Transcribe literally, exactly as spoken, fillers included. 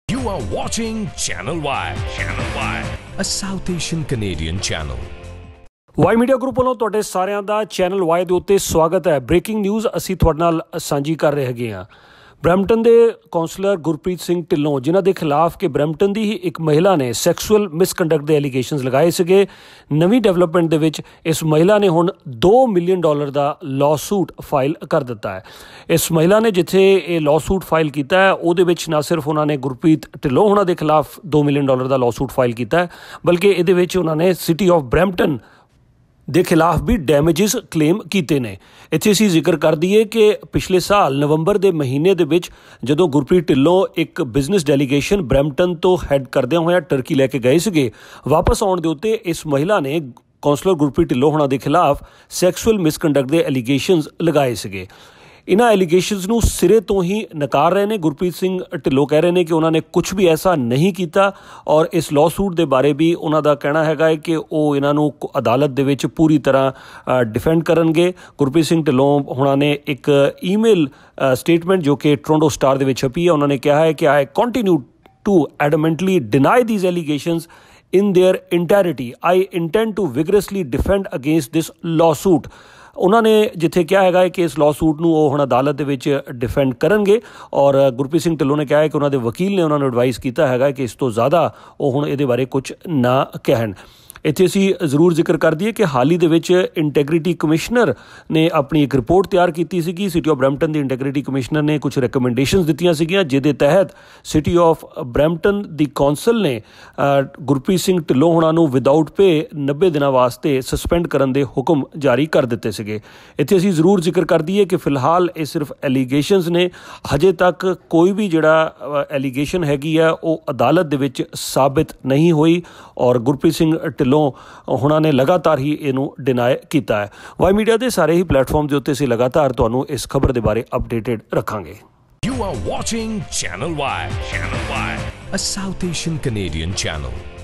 You are watching Channel Y, Channel Y, a South Asian Canadian channel. Y media group वालों तुहाडे सारिਆਂ ਦਾ channel Y ਦੇ ਉੱਤੇ ਸਵਾਗਤ ਹੈ। ब्रेकिंग न्यूज़ ਅਸੀਂ ਤੁਹਾਡੇ ਨਾਲ ਸਾਂਝੀ ਕਰ ਰਹੇ ਹੈਗੇ ਹਾਂ। ਬ੍ਰੈਂਪਟਨ ਦੇ ਕਾਉਂਸਲਰ ਗੁਰਪ੍ਰੀਤ ਸਿੰਘ ਢਿੱਲੋਂ ਜਿਨ੍ਹਾਂ ਦੇ ਖਿਲਾਫ ਕਿ ਬ੍ਰੈਂਪਟਨ ਦੀ ਹੀ ਇੱਕ ਮਹਿਲਾ ਨੇ ਸੈਕਸੁਅਲ ਮਿਸਕੰਡਕਟ ਦੇ ਐਲੀਗੇਸ਼ਨਸ ਲਗਾਏ ਸੀਗੇ। ਨਵੀਂ ਡਿਵੈਲਪਮੈਂਟ ਦੇ ਵਿੱਚ ਇਸ ਮਹਿਲਾ ਨੇ ਹੁਣ ਦੋ ਮਿਲੀਅਨ ਡਾਲਰ ਦਾ ਲਾਅਸੂਟ ਫਾਈਲ ਕਰ ਦਿੱਤਾ ਹੈ। ਇਸ ਮਹਿਲਾ ਨੇ ਜਿੱਥੇ ਇਹ ਲਾਅਸੂਟ ਫਾਈਲ ਕੀਤਾ ਹੈ ਉਹਦੇ ਵਿੱਚ ਨਾ ਸਿਰਫ ਉਹਨਾਂ ਨੇ ਗੁਰਪ੍ਰੀਤ ਢਿੱਲੋਂ ਉਹਨਾਂ ਦੇ ਖਿਲਾਫ ਦੋ ਮਿਲੀਅਨ ਡਾਲਰ ਦਾ ਲਾਅਸੂਟ ਫਾਈਲ ਕੀਤਾ ਹੈ, ਬਲਕਿ ਇਹਦੇ ਵਿੱਚ ਉਹਨਾਂ ਨੇ ਸਿਟੀ ਆਫ ਬ੍ਰੈਂਪਟਨ ਦੇ ਖਿਲਾਫ ਵੀ ਡੈਮੇਜਸ ਕਲੇਮ ਕੀਤੇ ਨੇ। ਇੱਥੇ ਅਸੀਂ ਜ਼ਿਕਰ ਕਰ ਦਈਏ ਕਿ ਪਿਛਲੇ ਸਾਲ ਨਵੰਬਰ ਦੇ ਮਹੀਨੇ ਦੇ ਵਿੱਚ ਜਦੋਂ ਗੁਰਪ੍ਰੀਤ ਢਿੱਲੋਂ ਇੱਕ ਬਿਜ਼ਨਸ ਡੈਲੀਗੇਸ਼ਨ ਬ੍ਰੈਂਪਟਨ ਤੋਂ ਹੈਡ ਕਰਦਿਆਂ ਹੋਇਆਂ ਟਰਕੀ ਲੈ ਕੇ ਗਏ ਸੀਗੇ, ਵਾਪਸ ਆਉਣ ਦੇ ਉੱਤੇ ਇਸ ਮਹਿਲਾ ਨੇ ਕਾਉਂਸਲਰ ਗੁਰਪ੍ਰੀਤ ਢਿੱਲੋਂ ਹੋਣਾ ਦੇ ਖਿਲਾਫ ਸੈਕਸੁਅਲ ਮਿਸਕੰਡਕਟ ਦੇ ਐਲੀਗੇਸ਼ਨਸ ਲਗਾਏ ਸੀਗੇ। ਇਹਨਾਂ ਐਲੀਗੇਸ਼ਨਸ ਨੂੰ ਸਿਰੇ ਤੋਂ ਹੀ ਨਕਾਰ ਰਹੇ ਨੇ। ਗੁਰਪ੍ਰੀਤ ਸਿੰਘ ਢਿੱਲੋਂ ਕਹਿ ਰਹੇ ਨੇ ਕਿ ਉਹਨਾਂ ਨੇ ਕੁਝ ਵੀ ਐਸਾ ਨਹੀਂ ਕੀਤਾ ਔਰ ਇਸ ਲਾਅਸੂਟ ਦੇ ਬਾਰੇ ਵੀ ਉਹਨਾਂ ਦਾ ਕਹਿਣਾ ਹੈਗਾ ਹੈ ਕਿ ਉਹ ਇਹਨਾਂ ਨੂੰ ਅਦਾਲਤ ਦੇ ਵਿੱਚ ਪੂਰੀ ਤਰ੍ਹਾਂ ਡਿਫੈਂਡ ਕਰਨਗੇ। ਗੁਰਪ੍ਰੀਤ ਸਿੰਘ ਢਿੱਲੋਂ ਹੋਣਾ ਨੇ ਇੱਕ ਈਮੇਲ ਸਟੇਟਮੈਂਟ ਜੋ ਕਿ ਟੋਰਾਂਟੋ ਸਟਾਰ ਦੇ ਵਿੱਚ ਛਪੀ ਹੈ, ਉਹਨਾਂ ਨੇ ਕਿਹਾ ਹੈ ਕਿ I continue to adamantly deny these allegations in their entirety. I intend to vigorously defend against this lawsuit. ਉਹਨਾਂ ਨੇ ਜਿੱਥੇ ਕਿਹਾ ਹੈਗਾ ਹੈ ਕਿ ਇਸ ਲਾਅਸੂਟ ਨੂੰ ਉਹ ਹੁਣ ਅਦਾਲਤ ਦੇ ਵਿੱਚ ਡਿਫੈਂਡ ਕਰਨਗੇ ਔਰ ਗੁਰਪ੍ਰੀਤ ਸਿੰਘ ਢਿੱਲੋਂ ਨੇ ਕਿਹਾ ਹੈ ਕਿ ਉਹਨਾਂ ਦੇ ਵਕੀਲ ਨੇ ਉਹਨਾਂ ਨੂੰ ਐਡਵਾਈਸ ਕੀਤਾ ਹੈਗਾ ਕਿ ਇਸ ਤੋਂ ਜ਼ਿਆਦਾ ਉਹ ਹੁਣ ਇਹਦੇ ਬਾਰੇ ਕੁਝ ਨਾ ਕਹਿਣ। ਇੱਥੇ ਅਸੀਂ ਜ਼ਰੂਰ ਜ਼ਿਕਰ ਕਰ ਦਈਏ ਕਿ ਹਾਲ ਹੀ ਦੇ ਵਿੱਚ ਇੰਟੈਗ੍ਰਿਟੀ ਕਮਿਸ਼ਨਰ ਨੇ ਆਪਣੀ ਇੱਕ ਰਿਪੋਰਟ ਤਿਆਰ ਕੀਤੀ ਸੀਗੀ। ਸਿਟੀ ਆਫ ਬ੍ਰੈਂਪਟਨ ਦੀ ਇੰਟੈਗ੍ਰਿਟੀ ਕਮਿਸ਼ਨਰ ਨੇ ਕੁਝ ਰਿਕਮੈਂਡੇਸ਼ਨਸ ਦਿੱਤੀਆਂ ਸੀਗੀਆਂ ਜਿਹਦੇ ਤਹਿਤ ਸਿਟੀ ਆਫ ਬ੍ਰੈਂਪਟਨ ਦੀ ਕੌਂਸਲ ਨੇ ਗੁਰਪ੍ਰੀਤ ਸਿੰਘ ਢਿੱਲੋਂ ਹੋਣਾ ਨੂੰ ਵਿਦਆਊਟ ਪੇ ਨੱਬੇ ਦਿਨਾਂ ਵਾਸਤੇ ਸਸਪੈਂਡ ਕਰਨ ਦੇ ਹੁਕਮ ਜਾਰੀ ਕਰ ਦਿੱਤੇ ਸੀਗੇ। ਇੱਥੇ ਅਸੀਂ ਜ਼ਰੂਰ ਜ਼ਿਕਰ ਕਰ ਦਈਏ ਕਿ ਫਿਲਹਾਲ ਇਹ ਸਿਰਫ ਐਲੀਗੇਸ਼ਨਸ ਨੇ, ਹਜੇ ਤੱਕ ਕੋਈ ਵੀ ਜਿਹੜਾ ਐਲੀਗੇਸ਼ਨ ਹੈਗੀ ਆ ਉਹ ਅਦਾਲਤ ਦੇ ਵਿੱਚ ਸਾਬਿਤ ਨਹੀਂ ਹੋਈ ਔਰ ਗੁਰਪ੍ਰੀਤ ਸਿੰਘ ਢਿੱਲੋਂ ਉਹਨਾਂ ਨੇ ਲਗਾਤਾਰ ਹੀ ਇਹਨੂੰ ਡਿਨਾਈ ਕੀਤਾ ਹੈ। ਵਾਈ ਮੀਡੀਆ ਦੇ ਸਾਰੇ ਹੀ ਪਲੇਟਫਾਰਮ ਦੇ ਉੱਤੇ ਅਸੀਂ ਲਗਾਤਾਰ ਤੁਹਾਨੂੰ ਇਸ ਖਬਰ ਦੇ ਬਾਰੇ ਅਪਡੇਟਡ ਰੱਖਾਂਗੇ। You are watching Channel Y, Channel Y, a South Asian Canadian channel.